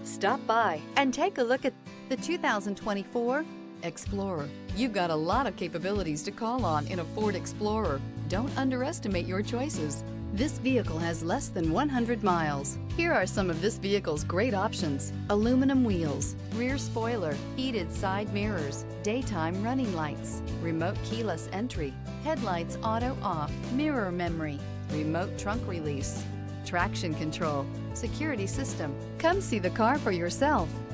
Stop by and take a look at the 2024 Explorer. You've got a lot of capabilities to call on in a Ford Explorer. Don't underestimate your choices. This vehicle has less than 100 miles. Here are some of this vehicle's great options: aluminum wheels, rear spoiler, heated side mirrors, daytime running lights, remote keyless entry, headlights auto off, mirror memory, remote trunk release, traction control, security system. Come see the car for yourself.